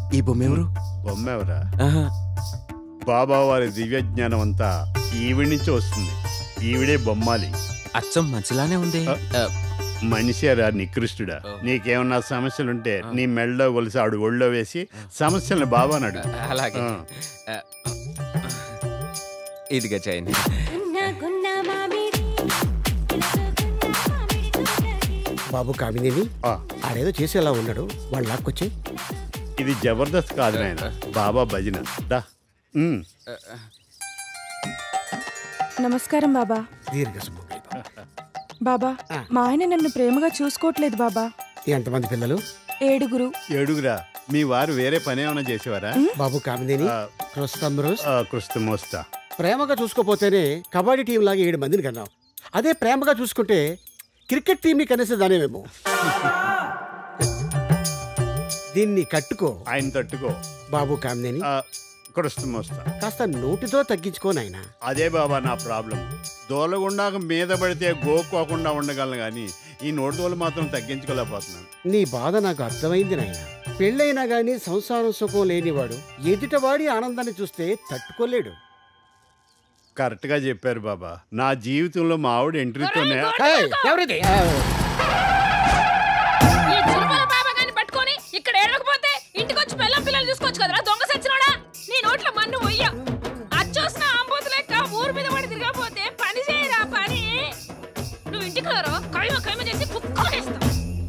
ఈ బొమ్మ ఎవరు? బొమ్మ ఎవరా? బాబా వారి దివ్య జ్ఞానం అంతా ఈవిడ నుంచి వస్తుంది. ఈవిడే బొమ్మాలి. అచ్చం మంచిలానే ఉంది. మనిషిరా నికృష్టుడా. నీకేమన్నా సమస్యలుంటే నీ మెళ్ళలో కొలిసి ఆడు ఒళ్ళో వేసి సమస్యలను బాబానాడు. అలాగే ఇదిగా చేయండి. బాబు కామినేని ఆడేదో చేసేలా ఉన్నాడు, వాళ్ళు లాక్కొచ్చి. ఇది జబర్దస్త్ కాదు నాయన, బాబా భజన. దా. నమస్కారం బాబా. బాబా మా ఆయన నన్ను ప్రేమగా చూసుకోవట్లేదు బాబా. ఎంతమంది పిల్లలు? 7. 7 మీ వారు వేరే పని ఏమైనా చేసేవారా? బాబు కామినేని కృష్ణమోస్తా ప్రేమగా చూసుకోపోతేనే కబడ్డీ టీం లాగా 7 మందిని కన్నాం. అదే ప్రేమగా చూసుకుంటే క్రికెట్ టీంని కనేసేదానేమేమో. దీన్ని కట్టుకో. ఆయన తట్టుకో. బాబు కామినేని కృష్ణమోస్తా కాస్త నోటితో తగ్గించుకోనాయన. అదే బాబా నా ప్రాబ్లం. దోలగుండాక మీద పడితే గోక్కోకుండా ఉండగలను గాని ఈ నోటి దోలు మాత్రం తగ్గించుకోలేకపోతున్నాను. నీ బాధ నాకు అర్థమైంది నాయన. పెళ్ళైనా గానీ సంసారం సుఖం లేనివాడు ఎదుటవాడి ఆనందాన్ని చూస్తే తట్టుకోలేడు. కరెక్ట్ గా చెప్పారు బాబా. నా జీవితంలో మా ఆవిడ ఎంట్రీతోనే ఇక్కడ ఏడకపోతే ఇంటికి వచ్చి పిల్లలు పిల్లలు చూసుకోవచ్చు కదరా దొంగ సచ్చినోడా. నీ నోట్లో మన్ను పోయ్యా అచ్చోసిన ఆంబోతు లెక్క ఊరు మీద పడి తిరగకపోతే పని చేయరా పని. నువ్వు ఇంటికి రారో కైమ చేసి కుక్కేస్తావు.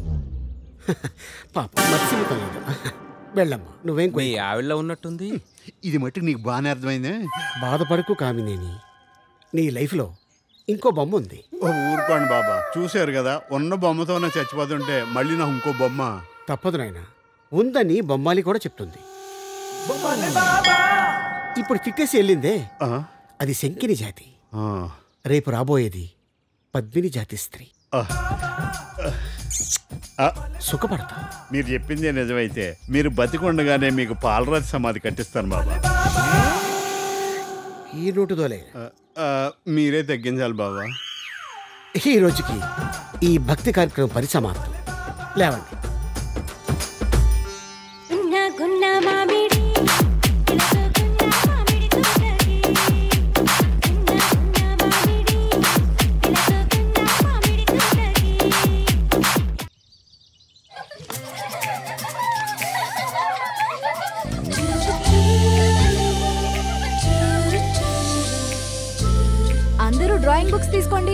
పాప మర్చిపోలేదు. వెళ్ళమ్మా, నువ్వేం మీ ఆవిడలో ఉన్నట్టుంది. ఇది మట్టుకు నీకు బాగానే అర్థమైందే. బాధపడకు కామినేని, నీ లైఫ్లో ఇంకో బొమ్మ ఉంది. ఊరుకోండి బాబా, చూశారు కదా ఉన్న బొమ్మతోనే చచ్చిపోతుంటే మళ్ళీ నాకు ఇంకో బొమ్మ. తప్పదు నాయన, ఉందని బొమ్మాలి కూడా చెప్తుంది. ఇప్పుడు తిట్టేసి వెళ్ళిందే అది శంకిని జాతి. రేపు రాబోయేది పద్మిని జాతి స్త్రీ. సుఖపడతా. మీరు చెప్పిందే నిజమైతే మీరు బతికొండగానే మీకు పాలరాజు సమాధి కట్టిస్తాను బాబా. ఈ నోటుదోలే మీరే తగ్గించాలి బాబా. ఈ రోజుకి ఈ భక్తి కార్యక్రమం పరిసమాప్తం. లేవండి. అందరూ డ్రాయింగ్ బుక్స్ తీసుకోండి.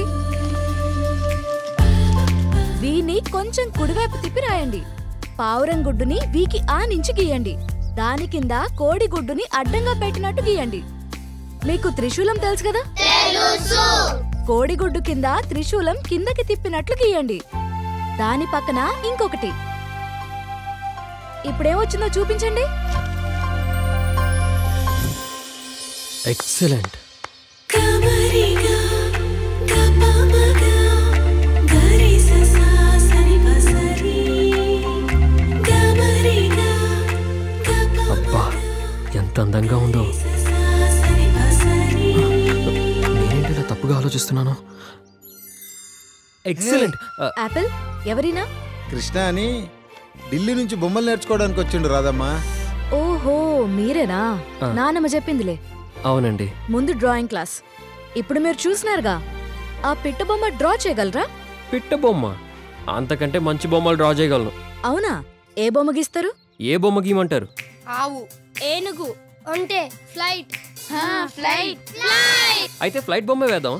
వీని కొంచెం కుడివైపు తిప్పి రాయండి. పావురం గుడ్డుని వీకి ఆ నుంచి గీయండి. దాని కింద కోడి గుడ్డుని అడ్డంగా పెట్టినట్టు గీయండి. మీకు త్రిశూలం తెలుసు కదా? కోడిగుడ్డు కింద త్రిశూలం కిందకి తిప్పినట్లు గీయండి. దాని పక్కన ఇంకొకటి. ఇప్పుడేమొచ్చిందో చూపించండి. ఎక్సలెంట్. అబ్బా ఎంత అందంగా ఉందో. నేనేంటి తప్పుగా ఆలోచిస్తున్నాను. ఎక్సలెంట్. ఆపిల్ ఎవరినా? కృష్ణ అని ఢిల్లీ నుంచి బొమ్మలు నేర్చుకోవడానికి వచ్చిండు రాదమ్మా. ఓహో మీరేనా? నానమ్మ చెప్పిందిలే. అవునండి. ముందు డ్రాయింగ్ క్లాస్. ఇప్పుడు మీరు చూసినారుగా, ఆ పిట్ట బొమ్మ డ్రా చేయగలరా? పిట్ట బొమ్మ? అంతకంటే మంచి బొమ్మలు డ్రా చేయగలను. అవునా? ఏ బొమ్మ గీస్తారు? ఏ బొమ్మ గీయమంటారు? ఆవు, ఏనుగు, ఒంటె, ఫ్లైట్. అయితే ఫ్లైట్ బొమ్మ వేద్దాం.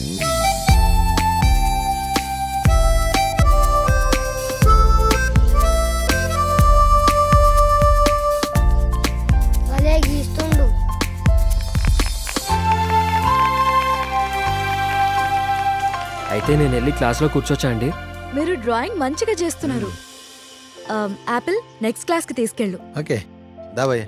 అయితే నేను వెళ్ళి క్లాస్లో కూర్చోచ్చా అండి? మీరు డ్రాయింగ్ మంచిగా చేస్తున్నారు. ఆపిల్ నెక్స్ట్ క్లాస్కి తీసుకెళ్ళు. ఓకే దాబయ్య.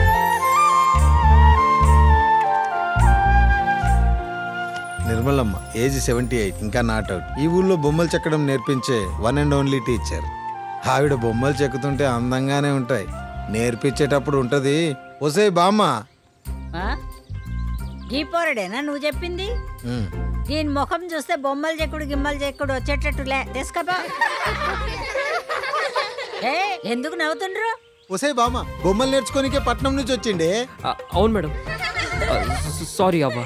నిర్మలమ్మ ఏజ్ 78, ఇంకా నాట్ అవుట్. ఈ ఊళ్ళో బొమ్మలు చెక్కడం నేర్పించే వన్ అండ్ ఓన్లీ టీచర్. ఆవిడ బొమ్మలు చెక్కుతుంటే అందంగానే ఉంటాయి, నేర్పించేటప్పుడు ఉంటది. ఒసే బామ్మ. ఈ పోరడేనా నువ్వు చెప్పింది? ఉమ్. దీని ముఖం చూస్తే బొమ్మలు చెక్కుడు గిమ్మలు చెక్కుడు వచ్చేటట్టులే. తీసుకపో. ఎందుకు నవ్వుతుండ్రు? ఒసే బామ్మ, బొమ్మలు నేర్చుకోనికే పట్నం నుంచి వచ్చిండే. అవును మేడం, సారీ అవ్వ.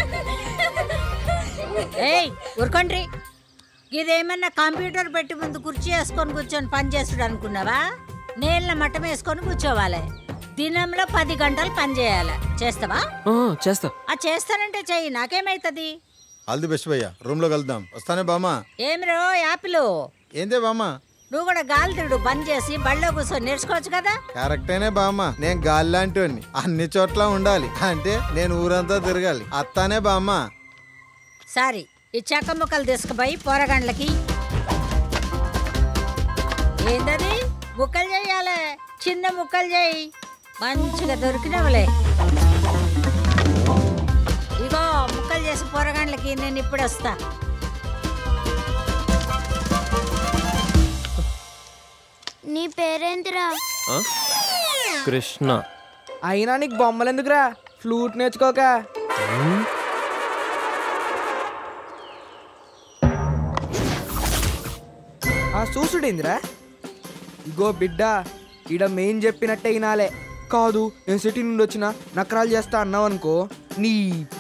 ఏయ్ ఊరుకోండ్రి. ఇదేమన్నా కంప్యూటర్ పెట్టి ముందు కుర్చీ వేసుకొని కూర్చొని పని చేసుడు అనుకున్నావా? నేల మట్టం వేసుకొని కూర్చోవాలి. దినంలో 10 గంటలు పని చేయాలి. చేస్తావా? చేస్తా. చేస్తానంటే చెయ్యి, నాకేమైతుంది? ఆల్ ది బెస్ట్ భయ్యా, రూమ్ లో కలుద్దాం. వస్తానే బామ్మ. ఏమిరో యాపిల్, ఏందే బామ్మ? నువ్వు కూడా గాలి తిరుడు బంద్ చేసి బళ్ళో కూర్చొని నేర్చుకోవచ్చు కదా. కరెక్టేనే బామ్మ, నేను గాలి లాంటి అన్ని చోట్ల ఉండాలి అంటే నేను ఊరంతా తిరగాలి. అత్తానే బామ్మ. సారీ, ఈ చెక్క ముక్కలు తీసుకుపోయి పోరగండ్లకి. ఏంటది? ముక్కలు చేయాలి, చిన్న ముక్కలు చేయి. మంచిగా దొరికినవులే. ఇగో ముక్కలు చేసి పోరగండ్లకి. నేను ఇప్పుడు వస్తా. నీ పేరేంటిరా? కృష్ణ. అయినా నీకు బొమ్మలు ఎందుకురా? ఫ్లూట్ నేర్చుకోక. చూసుడేందిరా? ఇగో బిడ్డ, ఈడ మెయిన్ చెప్పినట్టే వినాలే. కాదు నేను సిటీ నుండి వచ్చిన నకరాలు చేస్తా అన్నావు అనుకో నీ.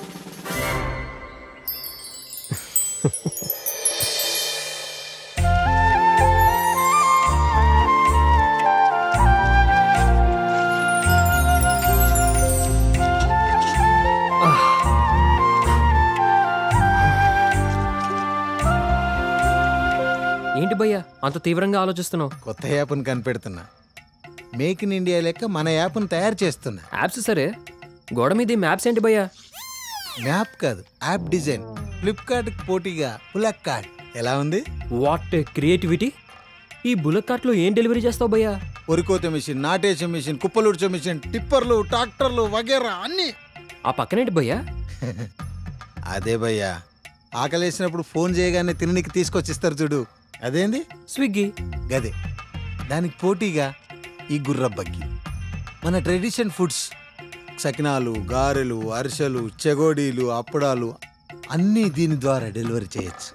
ఏంటి భయ్యా అంత తీవ్రంగా ఆలోచిస్తున్నావు? కొత్త యాప్ను కనిపెడుతున్నా. మేక్ ఇన్ ఇండియా లెక్క మన యాప్ను తయారు చేస్తున్నా. యాప్స్ సరే, గోడ మీద మ్యాప్స్ ఏంటి భయ్యా? మ్యాప్ కాదు, యాప్ డిజైన్. ఫ్లిప్కార్ట్ పోటీగా బులక్ కార్ట్ ఎలా ఉంది? What creativity! ఈ బులక్ కార్ట్లో ఏం డెలివరీ చేస్తావు భయ్యా? వరికోత మిషన్, నాటేసే మిషన్, కుప్పలుడ్చే మిషన్, టిప్పర్లు, ట్రాక్టర్లు వగేరా అన్ని. ఆ పక్కనేంటి భయ్యా? అదే భయ్యా, ఆకలేసినప్పుడు ఫోన్ చేయగానే తిననికి తీసుకొచ్చిస్తారు చూడు, అదేంది? స్విగ్గీ. గదే. దానికి పోటీగా ఈ గుర్రబ్బగ్గి. మన ట్రెడిషన్ ఫుడ్స్, సకినాలు, గారెలు, అరిసెలు, చెగోడీలు, అప్పడాలు అన్నీ దీని ద్వారా డెలివరీ చేయొచ్చు.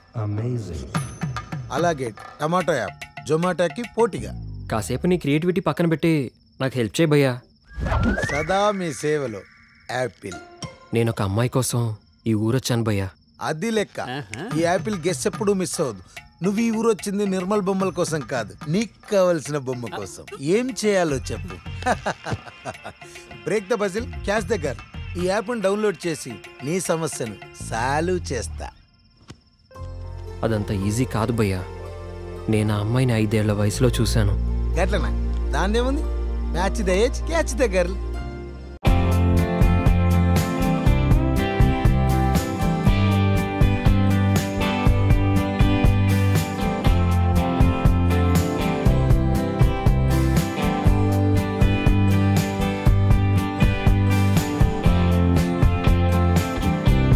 అలాగే టమాటో యాప్ జొమాటోకి పోటీగా. కాసేపు నీ క్రియేటివిటీ పక్కన పెట్టి నాకు హెల్ప్ చేయి భయ్యా. సదా మీ సేవలో యాపిల్. నేను ఒక అమ్మాయి కోసం ఈ ఊరొచ్చాను భయ్యా. అది లెక్క. ఈ యాపిల్ గెస్ ఎప్పుడు మిస్ అవ్వదు. నువ్వు ఈ ఊరు వచ్చింది నిర్మల్ బొమ్మల కోసం కాదు, నీకు కావలసిన బొమ్మ కోసం. ఏం చేయాలో చెప్పు. Break the puzzle, catch the girl. ఈ యాప్ను డౌన్లోడ్ చేసి నీ సమస్యను సాల్వ్ చేస్తా. అదంత ఈజీ కాదు భయ్యా. నేను ఆ అమ్మాయిని 5 ఏళ్ల వయసులో చూశాను. గట్లనా? దాన్నేముంది? Match the age, catch the girl.